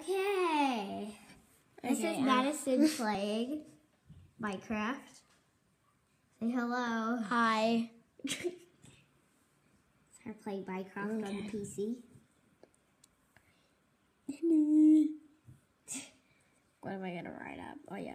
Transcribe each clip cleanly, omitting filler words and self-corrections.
Okay. This is Madison playing Minecraft. Say hello. Hi. It's her playing Minecraft on the PC. What am I gonna write up? Oh yeah.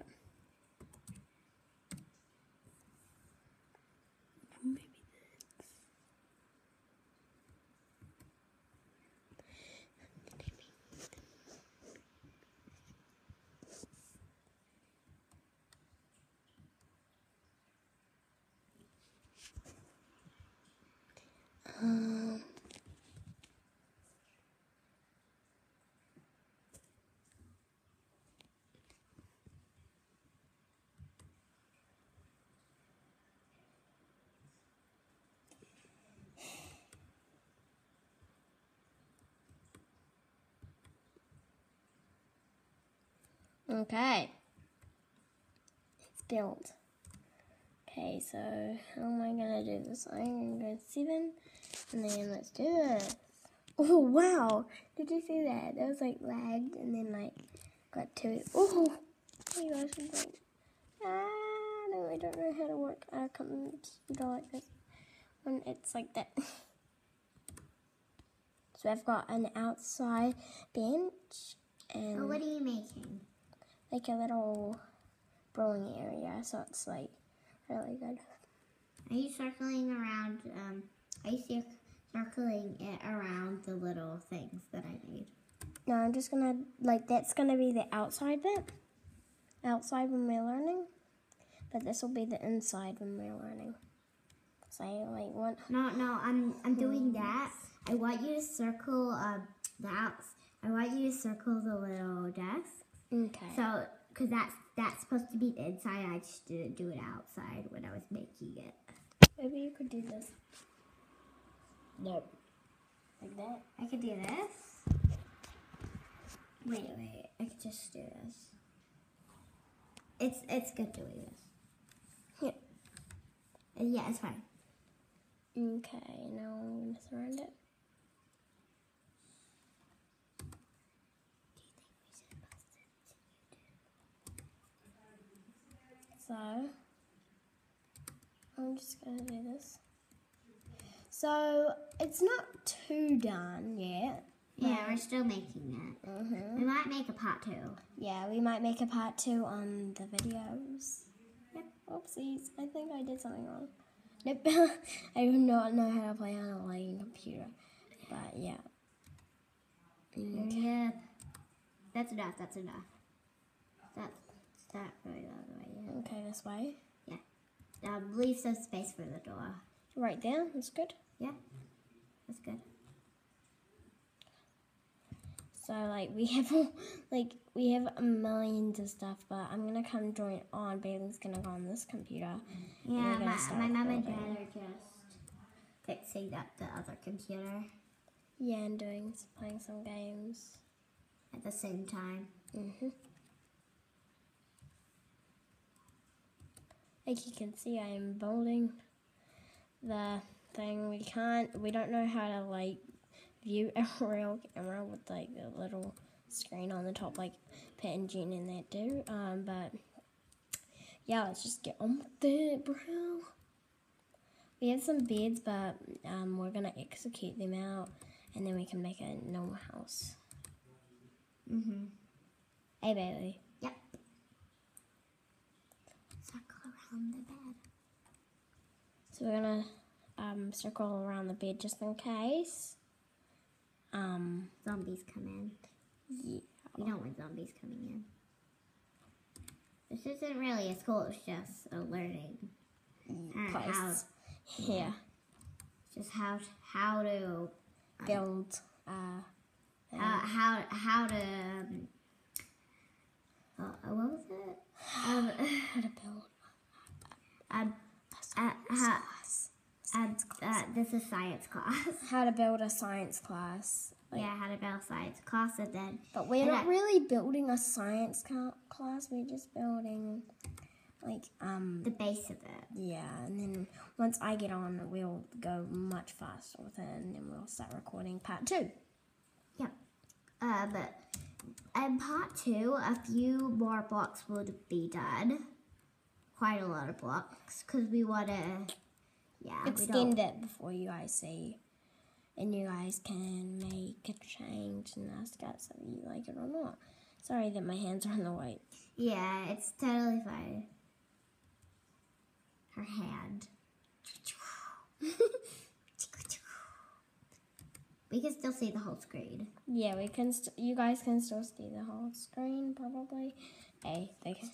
Okay. It's built. Okay, so how am I gonna do this? I'm gonna go 7, and then let's do this. Oh wow! Did you see that? That was like lagged, and then like got 2. Oh my gosh! It's like no, I don't know how to work a computer like this when it's like that. So I've got an outside bench and. Oh, what are you making? Like a little brewing area, so it's like really good. Are you circling around? Are you circling it around the little things that I made? No, I'm just gonna that's gonna be the outside bit. Outside when we're learning, but this will be the inside when we're learning. So I like want. No, I'm doing that. I want you to circle I want you to circle the little desk. Okay. So, because that's supposed to be the inside, I just didn't do it outside when I was making it. Maybe you could do this. Nope. Like that. I could do this. Wait. I could just do this. It's good doing this. Yeah. Yeah, it's fine. Okay, now I'm gonna surround it. So, I'm just going to do this. So, it's not too done yet. Yeah, we're still making it. We might make a part 2. Yeah, we might make a part 2 on the videos. Yep. Oopsies, I think I did something wrong. Nope. I do not know how to play on a lagging computer. But, yeah. Yeah. That's enough. That's that right the other way. Yeah. Okay, this way. Yeah. Leave some space for the door. Right there, that's good. Yeah, that's good. So we have millions of stuff, but I'm gonna come join on. Bailey's gonna go on this computer. Yeah, my mom and dad are just fixing up the other computer. Yeah, and playing some games at the same time. Like you can see, I am building the thing. We don't know how to view a real camera with the little screen on the top, like Pet and Gene and that do. But yeah, let's just get on with it, bro. We have some beds, but we're gonna execute them out, and then we can make a normal house. Hey, Bailey. Yep. Circle around the bed. So we're gonna circle around the bed just in case. Zombies come in. Yeah. We don't want zombies coming in. This isn't really a school, it's just a learning place. Yeah. Just how to build. How to what was it? How to build. This is science class. How to build a science class. How to build a science class, and then. But we're not really building a science class. We're just building, the base of it. Yeah, and then once I get on, we'll go much faster with it, and then we'll start recording part 2. Yep. But I in part 2, a few more blocks will be done. Quite a lot of blocks, because we want to, extend it before you guys see. And you guys can make a change and ask us if you like it or not. Sorry that my hands are on the white. Yeah, it's totally fine. Her hand. We can still see the whole screen. Yeah, we can. You guys can still see the whole screen, probably. Hey, they can.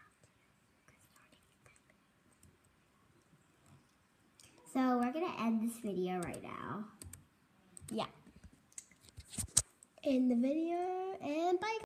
So we're gonna end this video right now. Yeah. End the video and bye.